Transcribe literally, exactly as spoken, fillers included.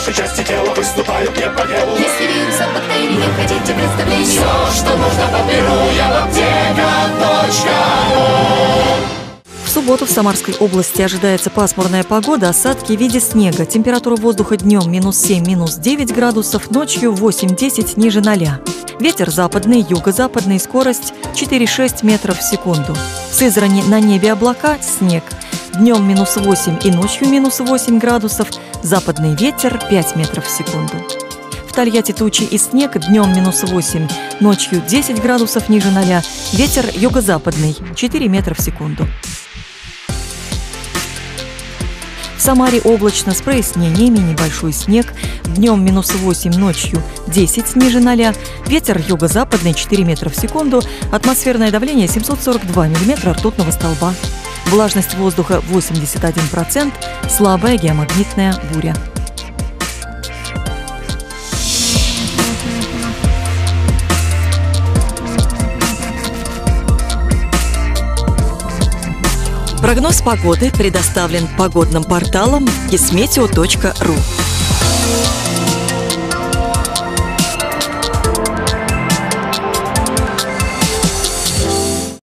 вашей части тела выступают не по делу. Если вирусов, бактерий не хотите представления, все, что нужно, подберу я в аптека точка ру. В субботу в Самарской области ожидается пасмурная погода, осадки в виде снега. Температура воздуха днем минус семь, минус девять градусов, ночью восемь-десять ниже ноля. Ветер западный, юго-западный, скорость четыре-шесть метров в секунду. В Сызрани на небе облака, снег. Днем минус восемь и ночью минус восемь градусов, западный ветер пять метров в секунду. В Тольятти тучи и снег, днем минус восемь, ночью десять градусов ниже ноля, ветер юго-западный четыре метра в секунду. В Самаре облачно с прояснениями, небольшой снег, днем минус восемь, ночью десять ниже ноля, ветер юго-западный четыре метра в секунду, атмосферное давление семьсот сорок два миллиметра ртутного столба. Влажность воздуха восемьдесят один процент, слабая геомагнитная буря. Прогноз погоды предоставлен погодным порталом кисметео точка ру.